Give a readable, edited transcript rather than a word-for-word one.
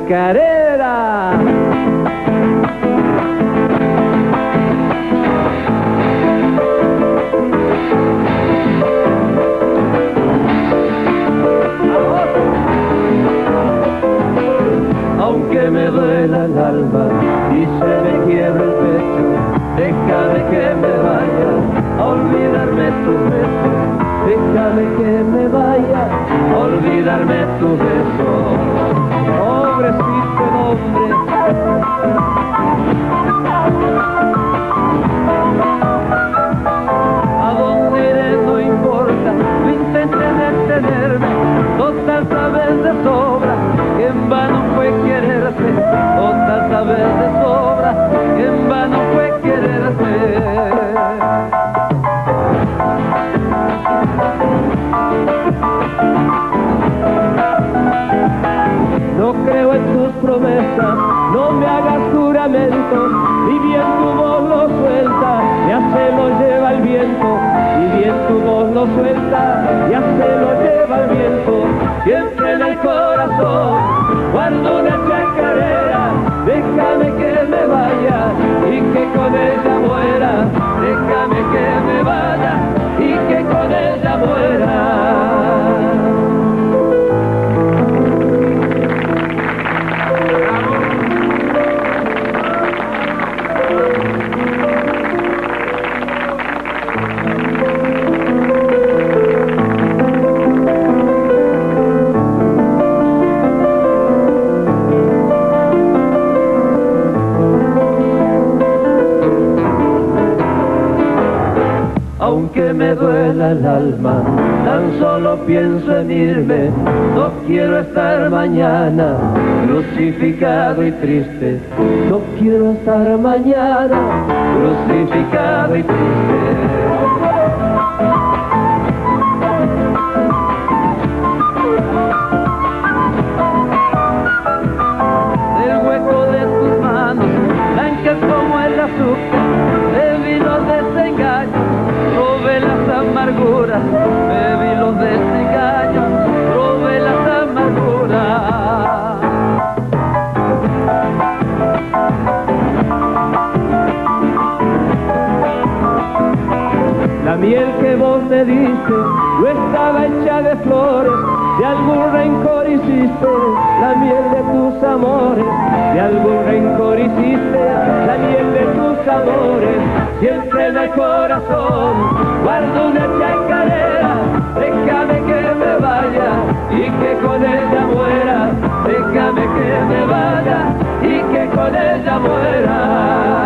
chacarera. Aunque me duela el alma y se me quiebra el pecho, déjame que me vaya a olvidarme tus besos. Déjame que me vaya a olvidarme tus besos. Pobrecito el hombre, a dónde iré no importa, no intentes detenerme, total sabes de sobra que en vano fue quererte, total sabes de sobra que en vano fue quererte. No creo en tus promesas, no me hagas juramentos, y bien tu voz lo suelta, ya se lo lleva el viento, y bien tu voz lo suelta, ya se lo lleva el viento. Siempre en el corazón guardo una chacarera, déjame que me vaya y que con ella muera, déjame que me vaya y que con ella muera. Aunque me duela el alma, tan solo pienso en irme, no quiero estar mañana crucificado y triste, no quiero estar mañana crucificado y triste. Del hueco de tus manos, blancas como el azúcar, bebí los desengaños, probé las amarguras, bebí los desengaños, probé las amarguras. La miel que vos me diste no estaba hecha de flores, de algún rencor hiciste la miel de tus amores, de algún rencor hiciste la miel de tus amores. Siempre en el corazón guardo una chacarera, déjame que me vaya y que con ella muera, déjame que me vaya y que con ella muera.